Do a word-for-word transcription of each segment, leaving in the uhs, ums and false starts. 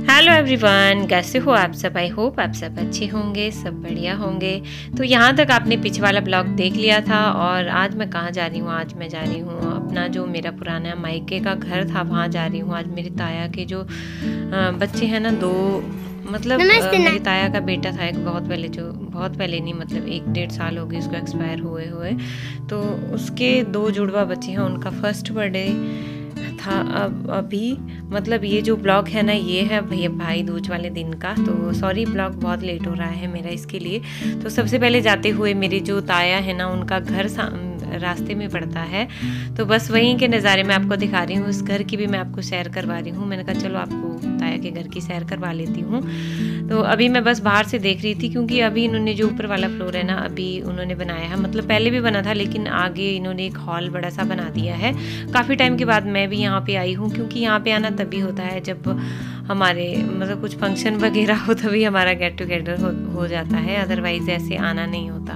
Hello everyone, कैसे हो आप सब। आई होप आप सब अच्छे होंगे, सब बढ़िया होंगे। तो यहाँ तक आपने पीछे वाला ब्लॉग देख लिया था। और आज मैं कहाँ जा रही हूँ? आज मैं जा रही हूँ अपना जो मेरा पुराना मायके का घर था, वहाँ जा रही हूँ। आज मेरी ताया के जो बच्चे हैं ना, दो मतलब मेरी ताया का बेटा था एक, बहुत पहले, जो बहुत पहले नहीं मतलब एक डेढ़ साल हो गए उसको एक्सपायर हुए हुए। तो उसके दो जुड़वा बच्चे हैं, उनका फर्स्ट बर्थडे था अब अभी। मतलब ये जो ब्लॉग है ना, ये है भैया भाई दूज वाले दिन का। तो सॉरी, ब्लॉग बहुत लेट हो रहा है मेरा इसके लिए। तो सबसे पहले जाते हुए मेरी जो ताया है ना, उनका घर रास्ते में पड़ता है। तो बस वहीं के नज़ारे मैं आपको दिखा रही हूँ। उस घर की भी मैं आपको सैर करवा रही हूँ। मैंने कहा चलो आपको ताया के घर की सैर करवा लेती हूँ। तो अभी मैं बस बाहर से देख रही थी, क्योंकि अभी इन्होंने जो ऊपर वाला फ्लोर है ना, अभी उन्होंने बनाया है। मतलब पहले भी बना था, लेकिन आगे इन्होंने एक हॉल बड़ा सा बना दिया है। काफ़ी टाइम के बाद मैं भी यहाँ पे आई हूँ, क्योंकि यहाँ पे आना तभी होता है जब हमारे मतलब कुछ फंक्शन वगैरह हो, तभी हमारा गेट टुगेदर हो, हो जाता है। अदरवाइज ऐसे आना नहीं होता।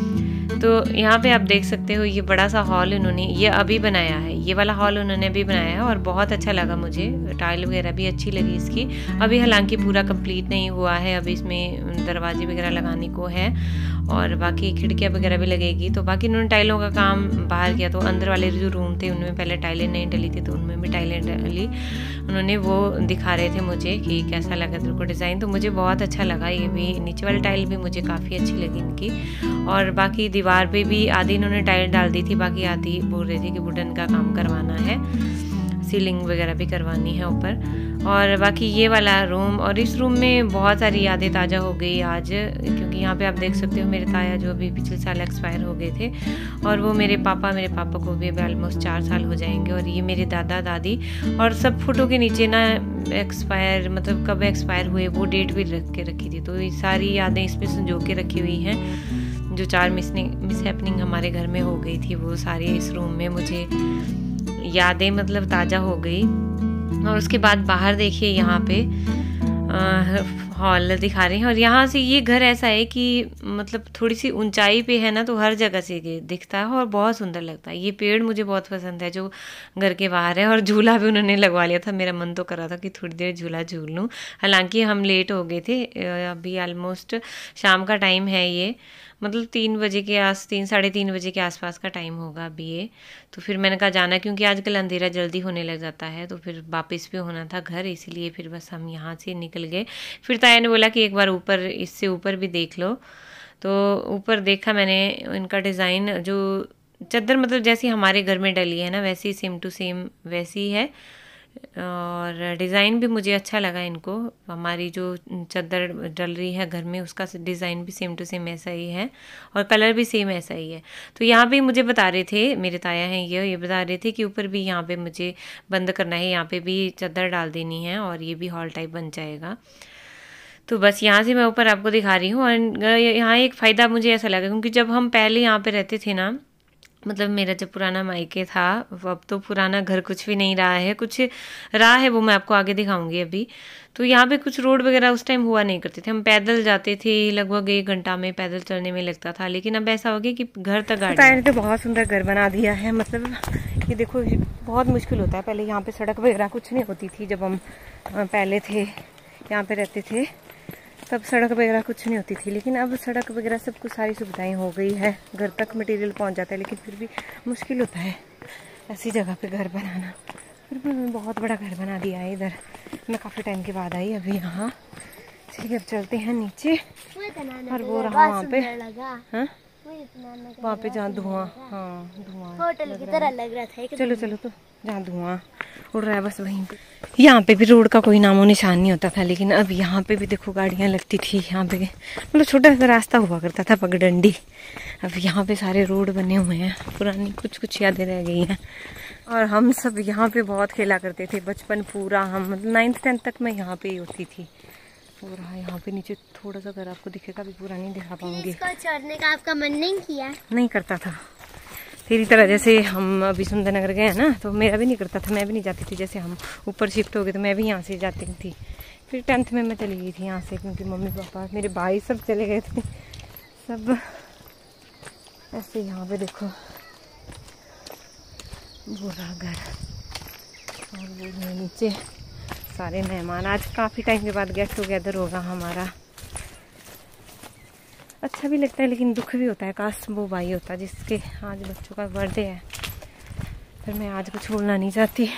तो यहाँ पे आप देख सकते हो, ये बड़ा सा हॉल इन्होंने ये अभी बनाया है। ये वाला हॉल उन्होंने अभी बनाया है और बहुत अच्छा लगा मुझे। टाइल वगैरह भी अच्छी लगी इसकी। अभी हालांकि पूरा कंप्लीट नहीं हुआ है, अभी इसमें दरवाजे वगैरह लगाने को है और बाकी खिड़कियाँ वगैरह भी लगेगी। तो बाकी इन्होंने टाइलों का काम बाहर किया। तो अंदर वाले जो रूम थे उनमें पहले टाइलें नहीं डली थी, तो उनमें भी टाइलें डली। उन्होंने वो दिखा रहे थे मुझे कि कैसा लगा तेरे को डिज़ाइन। तो मुझे बहुत अच्छा लगा। ये भी नीचे वाली टाइल भी मुझे काफ़ी अच्छी लगी इनकी। और बाकी दीवार पे भी आधी इन्होंने टाइल डाल दी थी, बाकी आधी बोल रही थी कि वुडन का काम करवाना है, सीलिंग वगैरह भी करवानी है ऊपर। और बाकी ये वाला रूम, और इस रूम में बहुत सारी यादें ताज़ा हो गई आज, क्योंकि यहाँ पे आप देख सकते हो मेरे ताया जो अभी पिछले साल एक्सपायर हो गए थे, और वो मेरे पापा मेरे पापा को भी ऑलमोस्ट चार साल हो जाएंगे। और ये मेरे दादा दादी, और सब फोटो के नीचे ना एक्सपायर मतलब कब एक्सपायर हुए वो डेट भी रख के रखी थी। तो ये सारी यादें इसमें संजो के रखी हुई हैं। जो चार मिसनिंग मिस हैपनिंग हमारे घर में हो गई थी, वो सारी इस रूम में मुझे यादें मतलब ताज़ा हो गई। और उसके बाद बाहर देखिए, यहाँ पे हॉल दिखा रहे हैं। और यहाँ से ये घर ऐसा है कि मतलब थोड़ी सी ऊंचाई पे है ना, तो हर जगह से ये दिखता है और बहुत सुंदर लगता है। ये पेड़ मुझे बहुत पसंद है जो घर के बाहर है। और झूला भी उन्होंने लगवा लिया था। मेरा मन तो कर रहा था कि थोड़ी देर झूला झूल लूँ। हालांकि हम लेट हो गए थे, अभी ऑलमोस्ट शाम का टाइम है ये, मतलब तीन बजे के आस तीन साढ़े तीन बजे के आसपास का टाइम होगा अभी ये। तो फिर मैंने कहा जाना, क्योंकि आजकल अंधेरा जल्दी होने लग जाता है, तो फिर वापस भी होना था घर, इसीलिए फिर बस हम यहाँ से निकल गए। फिर ताया ने बोला कि एक बार ऊपर, इससे ऊपर भी देख लो। तो ऊपर देखा मैंने, इनका डिज़ाइन जो चादर मतलब जैसी हमारे घर में डली है ना, वैसी सेम टू सेम वैसी है। और डिज़ाइन भी मुझे अच्छा लगा इनको। हमारी जो चादर डल रही है घर में, उसका डिज़ाइन भी सेम टू सेम ऐसा ही है और कलर भी सेम ऐसा ही है। तो यहाँ पे मुझे बता रहे थे, मेरे ताया हैं ये ये बता रहे थे कि ऊपर भी यहाँ पे मुझे बंद करना है, यहाँ पे भी चादर डाल देनी है और ये भी हॉल टाइप बन जाएगा। तो बस यहाँ से मैं ऊपर आपको दिखा रही हूँ। और यहाँ एक फ़ायदा मुझे ऐसा लगा, क्योंकि जब हम पहले यहाँ पे रहते थे ना, मतलब मेरा जब पुराना मायके था, अब तो पुराना घर कुछ भी नहीं रहा है, कुछ रहा है वो मैं आपको आगे दिखाऊंगी अभी। तो यहाँ पे कुछ रोड वगैरह उस टाइम हुआ नहीं करते थे, हम पैदल जाते थे, लगभग एक घंटा में पैदल चलने में लगता था। लेकिन अब ऐसा हो गया कि घर तक गाड़ी ने तो बहुत सुंदर घर बना दिया है। मतलब ये देखो, बहुत मुश्किल होता है। पहले यहाँ पे सड़क वगैरह कुछ नहीं होती थी, जब हम पहले थे यहाँ पे रहते थे तब सड़क वगैरह कुछ नहीं होती थी। लेकिन अब सड़क वगैरह सब कुछ सारी सुविधाएं हो गई है, घर तक मटेरियल पहुंच जाता है। लेकिन फिर भी मुश्किल होता है ऐसी जगह पे घर बनाना। फिर भी उन्होंने बहुत बड़ा घर बना दिया है इधर। मैं काफ़ी टाइम के बाद आई अभी यहाँ। ठीक है, अब चलते हैं नीचे। और वो रहा वहाँ पे, हाँ वहाँ पे जहाँ धुआं, हाँ धुआं होटल की तरह लग रहा था। चलो चलो, तो जहाँ धुआं उड़ रहा है बस वहीं पे। यहाँ पे भी रोड का कोई नामो निशान नहीं होता था, लेकिन अब यहाँ पे भी देखो गाड़ियाँ लगती थी। यहाँ पे मतलब छोटा सा रास्ता हुआ करता था पगडंडी। अब यहाँ पे सारे रोड बने हुए हैं, पुरानी कुछ कुछ यादें रह गई हैं। और हम सब यहाँ पे बहुत खेला करते थे बचपन पूरा। हम मतलब नाइन्थ टेंथ तक मैं यहाँ पे ही होती थी। और हाँ, यहाँ पे नीचे थोड़ा सा घर आपको दिखेगा, भी पूरा नहीं दिखा पाऊंगी। इसको चढ़ने का आपका मन नहीं किया? नहीं करता था तेरी तरह। जैसे हम अभी सुंदरनगर गए हैं ना, तो मेरा भी नहीं करता था, मैं भी नहीं जाती थी। जैसे हम ऊपर शिफ्ट हो गए तो मैं भी यहाँ से जाती थी। फिर टेंथ में मैं चली गई थी यहाँ से, क्योंकि मम्मी पापा मेरे भाई सब चले गए थे। सब ऐसे यहाँ पे देखो वो रहा घर, और वो नीचे सारे मेहमान। आज काफ़ी टाइम के बाद गेट टुगेदर होगा हमारा। अच्छा भी लगता है लेकिन दुख भी होता है, काश वो भाई होता जिसके आज बच्चों का बर्थडे है, पर मैं आज कुछ बोलना नहीं चाहती।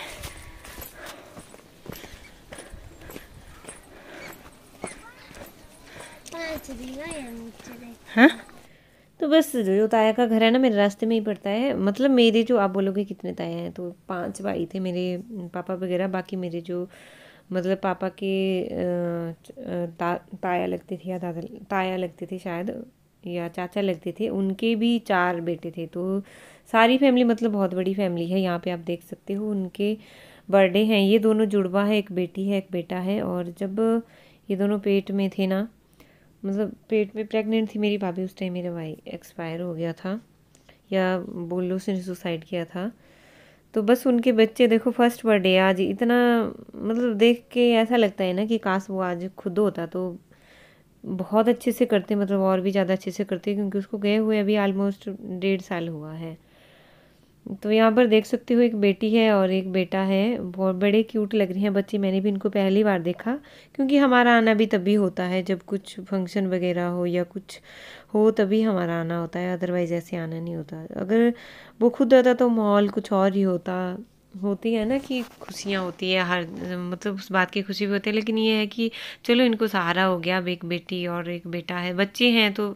हाँ तो बस जो ताया का घर है ना मेरे रास्ते में ही पड़ता है। मतलब मेरे जो, आप बोलोगे कितने ताया हैं, तो पांच भाई थे मेरे पापा वगैरह। बाकी मेरे जो मतलब पापा के ता, ताया लगती थी या दादा ताया लगती थी शायद, या चाचा लगते थे, उनके भी चार बेटे थे। तो सारी फैमिली मतलब बहुत बड़ी फैमिली है। यहाँ पे आप देख सकते हो उनके बर्थडे हैं। ये दोनों जुड़वा है, एक बेटी है एक बेटा है। और जब ये दोनों पेट में थे ना, मतलब पेट में प्रेग्नेंट थी मेरी भाभी, उस टाइम मेरा भाई एक्सपायर हो गया था, या बोल लो उसने सुसाइड किया था। तो बस उनके बच्चे देखो, फर्स्ट बर्थडे आज, इतना मतलब देख के ऐसा लगता है ना कि काश वो आज खुद होता तो बहुत अच्छे से करते, मतलब और भी ज़्यादा अच्छे से करते, क्योंकि उसको गए हुए अभी ऑलमोस्ट डेढ़ साल हुआ है। तो यहाँ पर देख सकते हो एक बेटी है और एक बेटा है। बहुत बड़े क्यूट लग रहे हैं बच्चे। मैंने भी इनको पहली बार देखा, क्योंकि हमारा आना भी तभी होता है जब कुछ फंक्शन वगैरह हो या कुछ हो, तभी हमारा आना होता है, अदरवाइज़ ऐसे आना नहीं होता। अगर वो खुद आता तो माहौल कुछ और ही होता। होती है ना कि खुशियाँ होती है हर, मतलब उस बात की खुशी भी होती है, लेकिन ये है कि चलो इनको सहारा हो गया। अब एक बेटी और एक बेटा है, बच्चे हैं, तो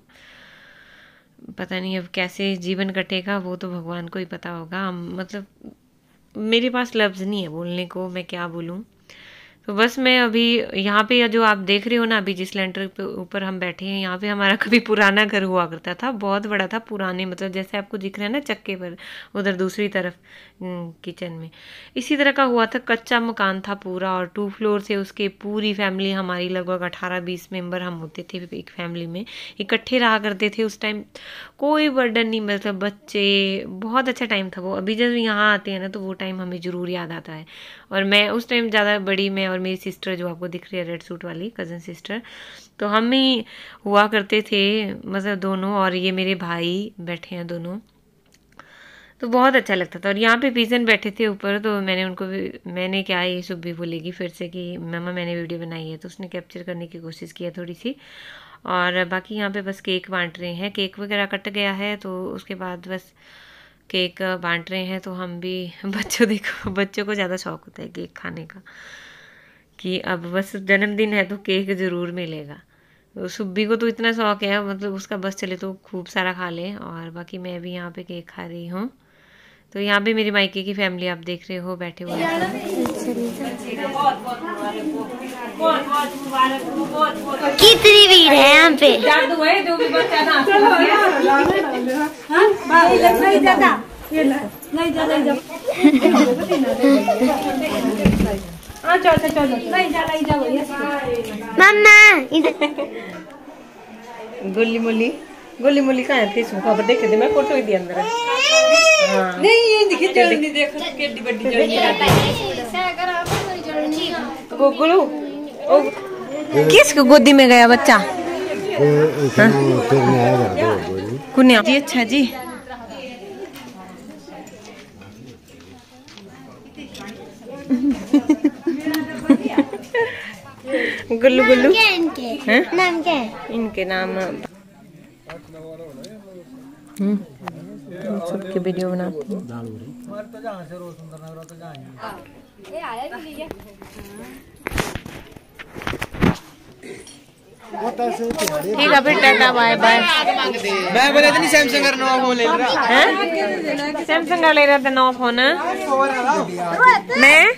पता नहीं अब कैसे जीवन कटेगा, वो तो भगवान को ही पता होगा। मतलब मेरे पास लफ्ज़ नहीं है बोलने को, मैं क्या बोलूँ। तो बस मैं अभी यहाँ पे जो आप देख रहे हो ना, अभी जिस लेंटर पे ऊपर हम बैठे हैं, यहाँ पे हमारा कभी पुराना घर हुआ करता था, बहुत बड़ा था, पुराने मतलब जैसे आपको दिख रहा है ना चक्के पर, उधर दूसरी तरफ किचन में इसी तरह का हुआ था। कच्चा मकान था पूरा और टू फ्लोर से। उसके पूरी फैमिली हमारी लगभग अठारह बीस मेंबर हम होते थे एक फैमिली में, इकट्ठे रहा करते थे। उस टाइम कोई बर्डन नहीं, मतलब बच्चे, बहुत अच्छा टाइम था वो। अभी जब यहाँ आते हैं ना तो वो टाइम हमें ज़रूर याद आता है। और मैं उस टाइम ज़्यादा बड़ी, मैं और मेरी सिस्टर जो आपको दिख रही है रेड सूट वाली कज़न सिस्टर, तो हम ही हुआ करते थे, मतलब दोनों। और ये मेरे भाई बैठे हैं दोनों, तो बहुत अच्छा लगता था। और यहाँ पे पीजन बैठे थे ऊपर, तो मैंने उनको भी, मैंने क्या, ये सुबह बोलेगी फिर से कि मम्मा मैंने वीडियो बनाई है, तो उसने कैप्चर करने की कोशिश की है थोड़ी सी। और बाकी यहाँ पे बस केक बांट रहे हैं, केक वगैरह कट गया है, तो उसके बाद बस केक बांट रहे हैं। तो हम भी, बच्चों देखो, बच्चों को ज़्यादा शौक होता है केक खाने का, कि अब बस जन्मदिन है तो केक ज़रूर मिलेगा। तो सुब्बी को तो इतना शौक है, मतलब उसका बस चले तो खूब सारा खा ले। और बाकी मैं भी यहाँ पे केक खा रही हूँ। तो यहाँ पे मेरी मायके की फैमिली आप देख रहे हो बैठे हुए हैं। कितनी भीड़ है यहाँ पे। मम्मा गोली मोली गोली मोली कहाँ है? फेसबुक पर देखे थे मैं, फोटो ही दी अंदर। हाँ। नहीं ये दिखे जल्दी नहीं देखो केडी बड़ी जल्दी गोगलू किसको गोदी में गया बच्चा? कुन्या जी। अच्छा जी। गुल्लू गुल्लू नाम क्या है? इनके नाम सबके वीडियो बनाती हूँ। ठीक है फिर टाटा बाय बाय। मैं बोला था नहीं सैमसंग का नया फोन ले रहा है, सैमसंग का ले रहा था नया फोन। मैं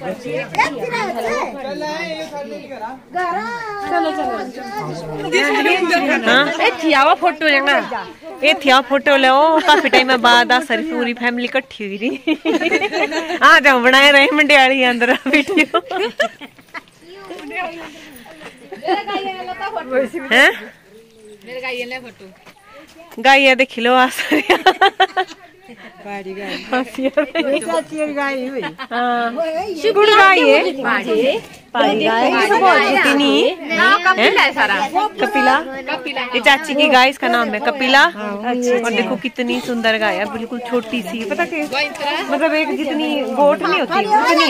चलो चलो हाँ थियावा फोटो लेना, ये थिया फोटो ले। काफी टाइम बाद आ सारी पूरी फैमिली इकट्ठी हुई रही। आ जाओ बनाए रहे मंडियाली अंदर वीडियो हैं। गाइया देख लो आ पाड़ी गाय गाय हुई हाँ गुड़ गाय है पाड़ी गाय कितनी कपिला ये चाची की गाय इसका नाम है कपिला। और देखो कितनी सुंदर गाय है बिल्कुल छोटी सी पता कि मतलब एक जितनी गोट नहीं होती उतनी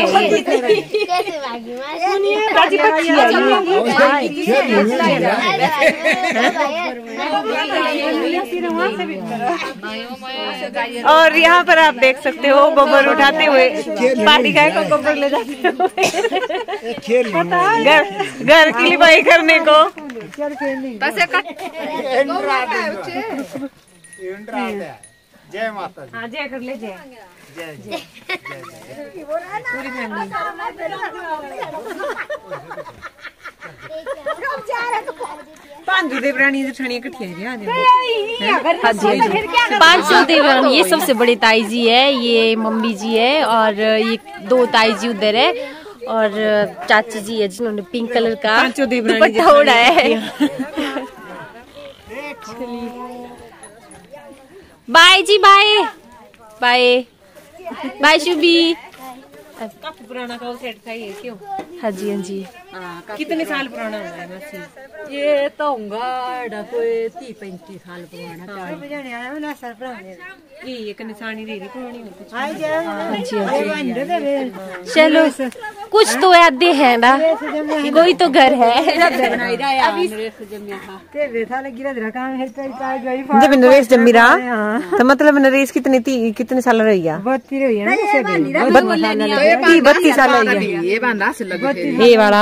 है। और यहाँ पर आप देख सकते हो गोबर उठाते हुए पाड़ी गाय को गोबर ले जाते हुए घर घर की लिपाई करने को। जय माता दी। हाँ जय कर ले जय जय जय पूरी फैमिली। पांचों देवरानी जठानी इकट्ठी पांचों देवरानी ये सबसे बड़ी ताई जी है, ये मम्मी जी है और ये दो ताई जी उधर है और चाची जी है जिन्होंने पिंक कलर का दुपट्टा ओढ़ा है। बाय जी बाय बाय बाय शुभी। काफी पुराना का सेट था ये क्यों? हाँ जी हाँ जी। कितने साल पुराना हुआ है मासी? ये तो होगा कोई तीस पैंतीस साल पुराना। ये एक निशानी दे दी पुरानी होती। हाँ जी हाँ जी। चलो कुछ तो यादें है ना, कोई तो घर है। जब नरेश जम्मी रहा तो मतलब नरेश कितने कितने साल रही है? बत्तीस साल ये वाला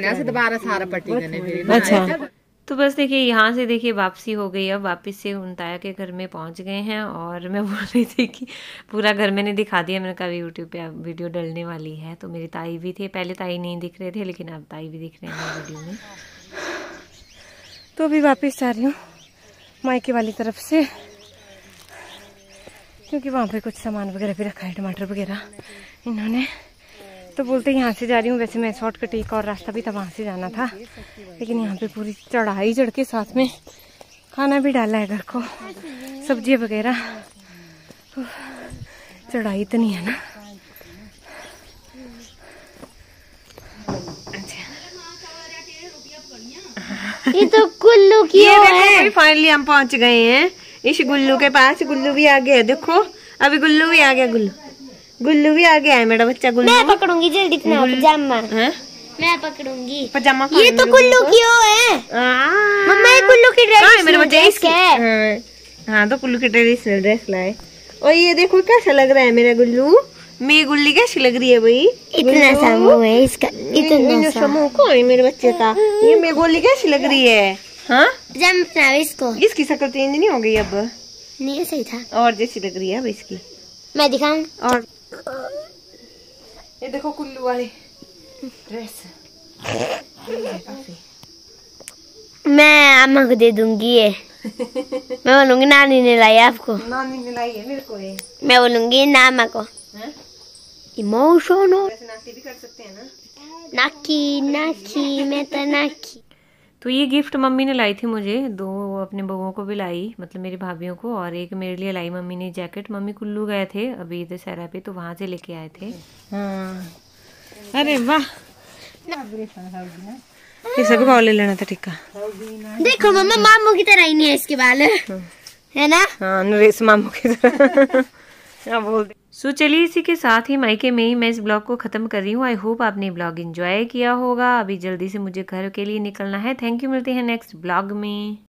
अच्छा। तो बस देखिए यहाँ से देखिए वापसी हो गई। अब वापस से उनताया के घर में पहुँच गए हैं और मैं बोल रही थी कि पूरा घर मैंने दिखा दिया। मैंने कहा यूट्यूब पे वीडियो डलने वाली है। तो मेरी ताई भी थे, पहले ताई नहीं दिख रहे थे लेकिन अब ताई भी दिख रहे हैं वीडियो में। तो अभी वापस जा रही हूँ मायके वाली तरफ से क्योंकि वहाँ पे कुछ सामान वगैरह भी रखा है, टमाटर वगैरह इन्होंने। तो बोलते यहाँ से जा रही हूँ। वैसे मैं शॉर्टकट एक और रास्ता भी था वहाँ से जाना था लेकिन यहाँ पे पूरी चढ़ाई चढ़ के साथ में खाना भी डाला है घर को, सब्जी वगैरह। चढ़ाई तो नहीं है ना। ये तो कुल्लू की है। फाइनली हम पहुँच गए हैं इस गुल्लू के पास। गुल्लू भी आ गया, देखो अभी गुल्लू भी आ गया। गुल्लू गुल्लू भी आ गया है मेरा बच्चा गुल्लू। मैं पकड़ूंगी जल्दी इतना पजामा है? मैं पकड़ूंगी पजामा। ये तो कुल्लू की हो है मम्मा, ये कुल्लू की ड्रेस है मेरे बच्चे इसके। हाँ तो कुल्लू की ट्रेडिशनल ड्रेस लाए। और ये देखो कैसा लग रहा है मेरा गुल्लू। मेरी गुल्ली कैसी लग रही है भाई? इतना सा मुंह है इसका, इतना सा मुंह को है मेरे बच्चे का। ये मेरी गुल्ली कैसी लग रही है? हाँ पजामा इसको। इसकी शक्ल चेंज नहीं हो गई अब? नहीं सही था और जैसी लग रही है अब इसकी। मैं दिखाऊं? और ये देखो कुल्लू वाली ड्रेस। मैं अम्मा को दे दूंगी ये। मैं बोलूंगी नानी ने लाई आपको। नानी ने लाई है मेरे को ये। मैं बोलूंगी नामा को। इमोशनल नाकी भी कर सकते हैं ना। नाकी नाकी मैं तो नाकी। तो ये गिफ्ट मम्मी ने लाई थी मुझे, दो अपने बहूओं को भी लाई, मतलब मेरी भाभीियों को, और एक मेरे लिए लाई मम्मी ने जैकेट। मम्मी कुल्लू गए थे अभी इधर सहरा पे तो वहाँ से लेके आए थे। हाँ अरे वाह, ये सब का ले लेना था टिक्का। देखो मम्मा मामू की तरह ही नहीं है इसके बाल, है ना? हाँ नरेश मामू की तरह। क्या बोल दे। सो चलिए इसी के साथ ही मायके में ही मैं इस ब्लॉग को ख़त्म कर रही हूँ। आई होप आपने ब्लॉग एंजॉय किया होगा। अभी जल्दी से मुझे घर के लिए निकलना है। थैंक यू, मिलते हैं नेक्स्ट ब्लॉग में।